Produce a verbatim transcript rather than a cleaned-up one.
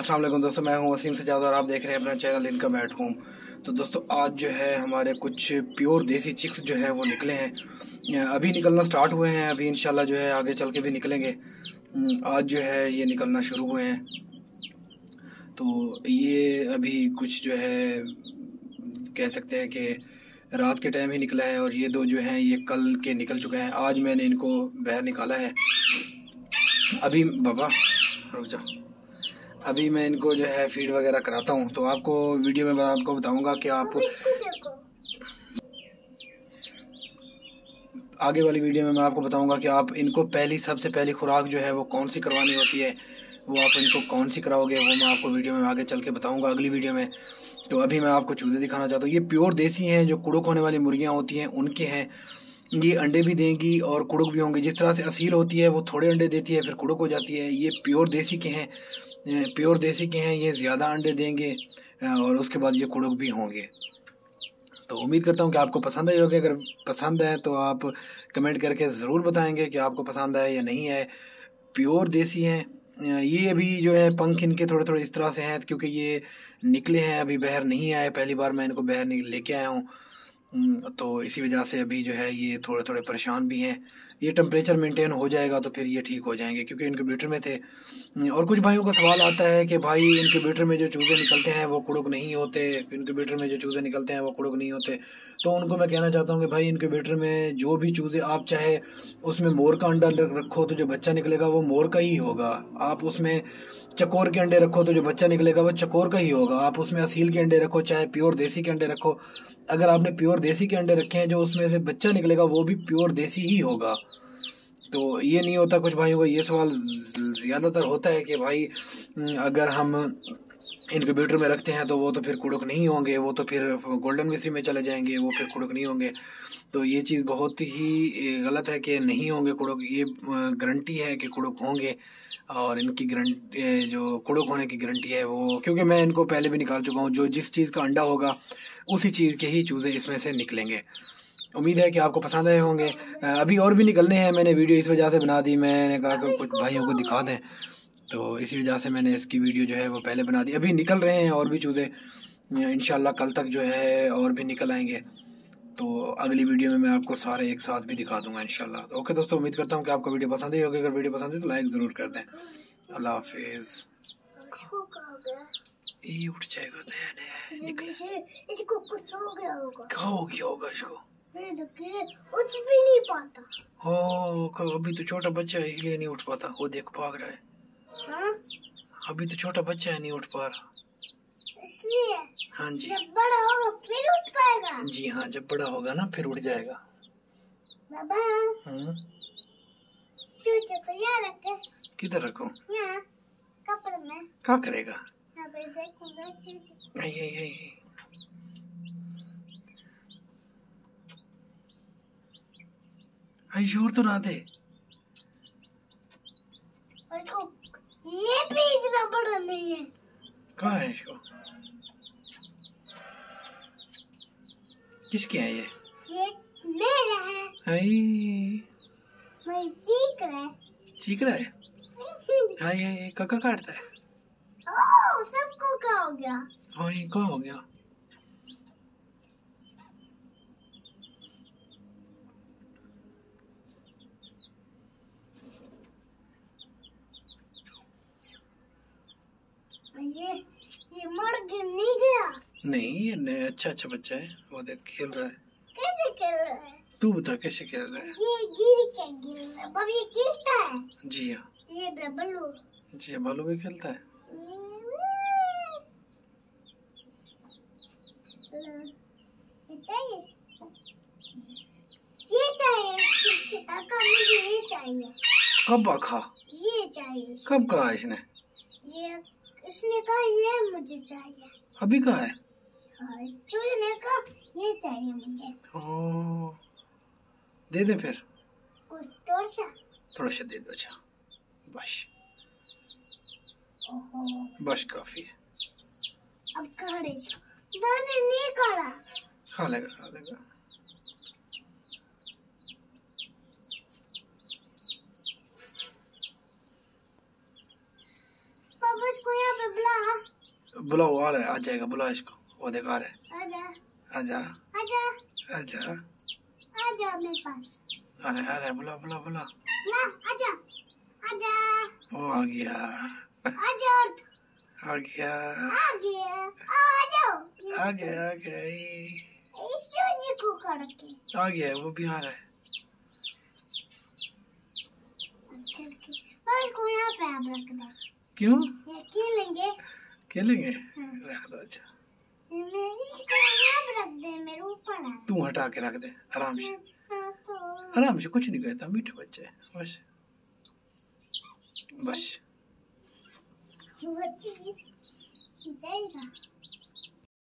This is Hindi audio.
अस्सलाम वालेकुम दोस्तों, मैं हूं वसीम सजाद और आप देख रहे हैं अपना चैनल इनकम एट होम। तो दोस्तों आज जो है हमारे कुछ प्योर देसी चिक्स जो है वो निकले हैं, अभी निकलना स्टार्ट हुए हैं। अभी इंशाल्लाह जो है आगे चल के भी निकलेंगे। आज जो है ये निकलना शुरू हुए हैं। तो ये अभी कुछ जो है कह सकते हैं कि रात के टाइम ही निकला है और ये दो जो हैं ये कल के निकल चुके हैं। आज मैंने इनको बाहर निकाला है। अभी बाबा रुक जाओ, अभी मैं इनको जो है फीड वगैरह कराता हूँ। तो आपको वीडियो में मैं आपको बताऊंगा कि आप आगे वाली वीडियो में मैं आपको बताऊंगा कि आप इनको पहली सबसे पहली खुराक जो है वो कौन सी करवानी होती है, वो आप इनको कौन सी कराओगे वो मैं आपको वीडियो में आगे चल के बताऊंगा अगली वीडियो में। तो अभी मैं आपको चूज़े दिखाना चाहता हूँ। ये प्योर देसी हैं, जो कुड़क होने वाली मुर्गियाँ होती हैं उनके हैं। ये अंडे भी देंगी और कुड़क भी होंगे। जिस तरह से असील होती है वो थोड़े अंडे देती है फिर कुड़क हो जाती है, ये प्योर देसी के हैं। प्योर देसी के हैं, ये ज़्यादा अंडे देंगे और उसके बाद ये कुड़क भी होंगे। तो उम्मीद करता हूँ कि आपको पसंद आई होगी। अगर पसंद है तो आप कमेंट करके ज़रूर बताएंगे कि आपको पसंद है या नहीं है। प्योर देसी हैं ये। अभी जो है पंख इनके थोड़े थोड़े इस तरह से हैं क्योंकि ये निकले हैं, अभी बाहर नहीं आए। पहली बार मैं इनको बाहर लेके आया हूँ, तो इसी वजह से अभी जो है ये थोड़े थोड़े परेशान भी हैं। ये टेम्परेचर मेंटेन हो जाएगा तो फिर ये ठीक हो जाएंगे क्योंकि इनक्यूबेटर में थे। और कुछ भाइयों का सवाल आता है कि भाई इनक्यूबेटर में जो चूज़े निकलते हैं वो कुड़क नहीं होते, इनक्यूबेटर में जो चूज़े निकलते हैं वो कुड़क नहीं होते। तो उनको मैं कहना चाहता हूँ कि भाई इनक्यूबेटर में जो भी चूज़े आप चाहे उसमें मोर का अंडा रखो तो जो बच्चा निकलेगा वो मोर का ही होगा। आप उसमें चकोर के अंडे रखो तो जो बच्चा निकलेगा वो चकोर का ही होगा। आप उसमें असील के अंडे रखो चाहे प्योर देसी के अंडे रखो, अगर आपने प्योर देसी के अंडे रखे हैं जो उसमें से बच्चा निकलेगा वो भी प्योर देसी ही होगा। तो ये नहीं होता। कुछ भाइयों का ये सवाल ज़्यादातर होता है कि भाई अगर हम इनक्यूबेटर में रखते हैं तो वो तो फिर कुड़क नहीं होंगे, वो तो फिर गोल्डन मिस्री में चले जाएंगे, वो फिर कुड़क नहीं होंगे। तो ये चीज़ बहुत ही गलत है कि नहीं होंगे कुड़क। ये गारंटी है कि कुड़क होंगे और इनकी गारंटी जो कुड़क होने की गारंटी है वो, क्योंकि मैं इनको पहले भी निकाल चुका हूँ। जो जिस चीज़ का अंडा होगा उसी चीज़ के ही चूज़े इसमें से निकलेंगे। उम्मीद है कि आपको पसंद आए होंगे। अभी और भी निकलने हैं, मैंने वीडियो इस वजह से बना दी, मैंने कहा कि कुछ भाइयों को दिखा दें, तो इसी वजह से मैंने इसकी वीडियो जो है वो पहले बना दी। अभी निकल रहे हैं और भी चूज़े, इंशाल्लाह कल तक जो है और भी निकल आएंगे। तो अगली वीडियो में मैं आपको सारे एक साथ भी दिखा दूंगा इंशाल्लाह। तो ओके दोस्तों, उम्मीद करता हूँ कि आपको वीडियो पसंद ही होगी। अगर वीडियो पसंद है तो लाइक ज़रूर कर दें। अल्लाह हाफिज़। ये उठ जाएगा, नया नया निकला, इसको कुछ हो गया होगा। क्या हो गया होगा इसको? उठ भी नहीं पाता। हो अभी तो छोटा बच्चा है इसलिए नहीं उठ पाता। वो देख भाग रहा है। हाँ? अभी तो छोटा बच्चा है, नहीं उठ पा रहा इसलिए। हाँ जी, जब बड़ा होगा फिर उठ पाएगा। जी हाँ, जब बड़ा होगा ना फिर उठ जाएगा। बाबा हम्म, चूचे को यहाँ रखे। किधर रखूं? यहाँ कपड़े में। क्या करेगा? यहाँ पे देखूंगा चूचे। आई आई आई आई जोर तो ना दे। और इसको ये भी इतना बड़ा नहीं है। कहाँ है इसको? किसके हैं ये? ये मेरा है। आई मैं चीख रहा है। चीख रहा है? आई आई काका काटता है। ओह, सबको क्या हो गया? आई क्या हो गया? ये ये मर नहीं गया। नहीं, ये अच्छा अच्छा बच्चा है। वो देख खेल रहा है। कैसे खेल रहा है? तू बता कैसे खेल रहा है? ये गिर के गिर रहा है। बाबा ये खेलता है। जी हाँ, ये बल्लू। जी बालू भी खेलता है। ये चाहिए, ये चाहिए। काका मुझे ये चाहिए। कब आखा? ये चाहिए। कब कहा इसने? ये इसने कहा ये मुझे चाहिए। अभी कहा है? हाँ, चूहे ने कहा ये चाहिए मुझे। ओ, दे दे फिर। कुछ थोड़ा सा थोड़ा सा दे दो। अच्छा बस, ओहो, बस काफी है। अब काढ़े इसको। दाने नहीं काढ़ा। खा लेगा खा लेगा। पापा इसको यहाँ पे बुला। बुलाओ, आ रहा है, आ जाएगा, बुला इसको, वो देखा रहा है। आजा आजा आजा आजा, आजा मेरे पास। आ रहा है, आ रहा है, बुला बुला बुला। ला आजा आजा वो आ गया, आजा आ गया, आ गया आ जाओ। आ गया, आ गया, इस सूजी को करके आ गया, वो भी आ रहा है। अच्छा बस इसको यहाँ पे आप रख दे। क्यों? ये खेलेंगे। खेलेंगे? हाँ। रख दो। अच्छा, मैं इसको यहाँ पे रख दे, मेरे ऊपर है। तू हटा के रख दे आराम से, हाँ, तो आराम से, कुछ नहीं कहता, मीठे बच्चे हैं, बस बस। बच्ची जाएगा।